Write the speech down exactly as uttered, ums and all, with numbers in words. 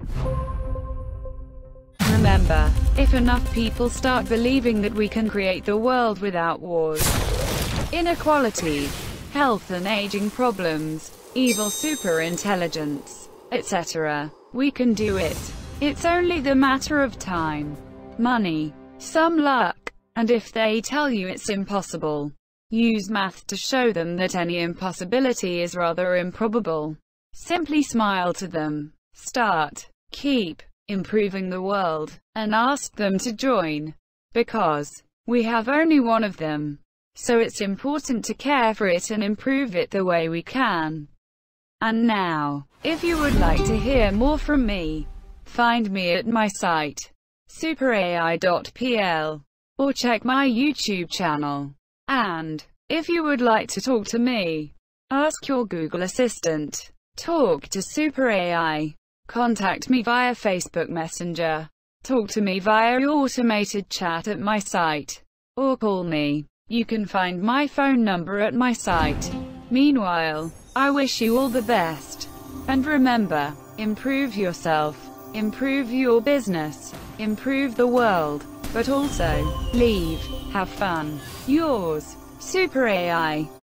Remember, if enough people start believing that we can create the world without wars, inequality, health and aging problems, evil superintelligence, et cetera, we can do it. It's only the matter of time, money, some luck, and if they tell you it's impossible, use math to show them that any impossibility is rather improbable. Simply smile to them, start, keep improving the world, and ask them to join. Because we have only one of them, so it's important to care for it and improve it the way we can. And now, if you would like to hear more from me, find me at my site, super A I dot P L, or check my YouTube channel. And if you would like to talk to me, ask your Google Assistant. Talk to Super A I. Contact me via Facebook Messenger. Talk to me via automated chat at my site. Or call me. You can find my phone number at my site. Meanwhile, I wish you all the best. And remember, improve yourself, improve your business, improve the world, but also, leave, have fun. Yours, Super A I.